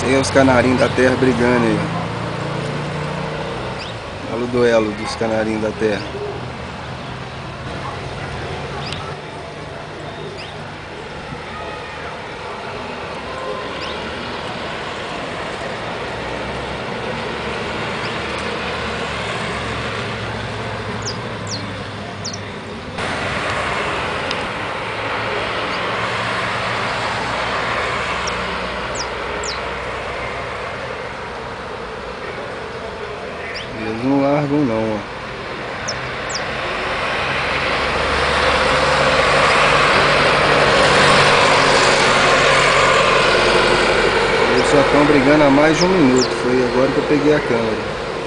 Aí os canarinhos da terra brigando aí. Olha o duelo dos canarinhos da terra. Eles não largam não, ó. Eles já estão brigando há mais de 1 minuto. Foi agora que eu peguei a câmera.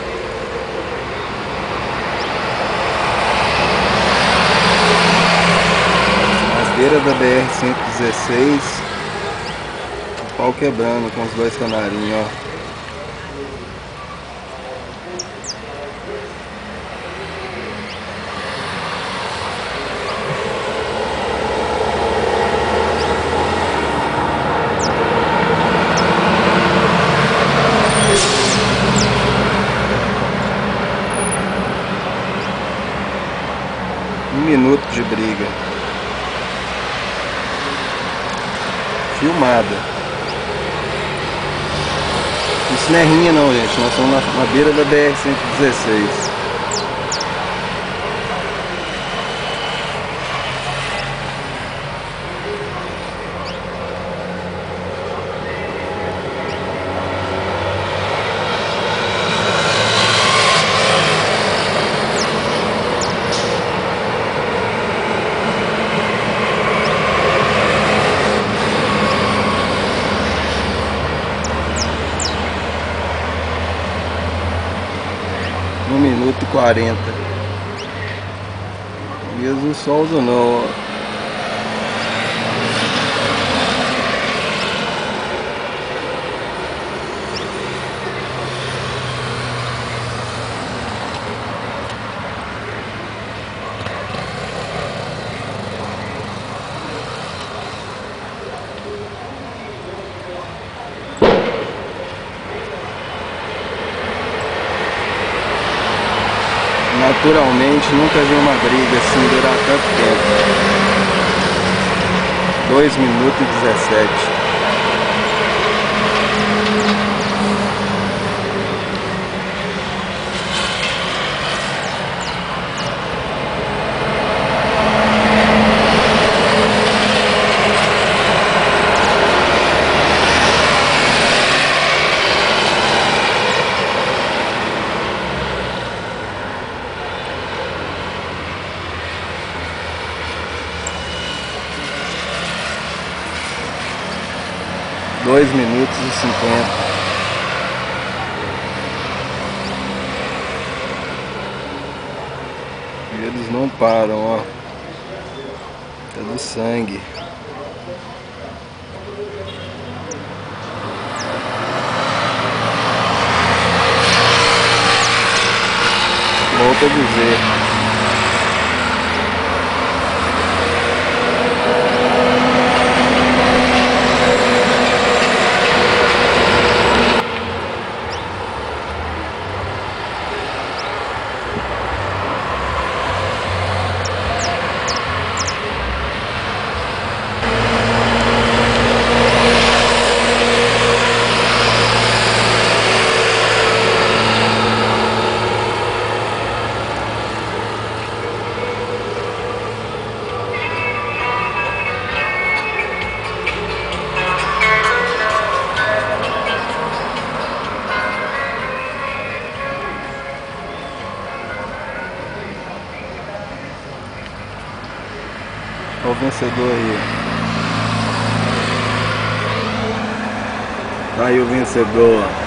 Nas beiras da BR-116, o pau quebrando com os dois canarinhos, ó. Um minuto de briga. Filmada. Isso não é rinha não, gente. Nós estamos na beira da BR-116. Um minuto e 40. Mesmo soldo não, ó. Naturalmente, nunca vi uma briga assim durar tanto tempo. 2 minutos e 17. Dois minutos e 50. E eles não param, ó. Tá do sangue. Volto a dizer. Olha o vencedor aí. Tá aí o vencedor.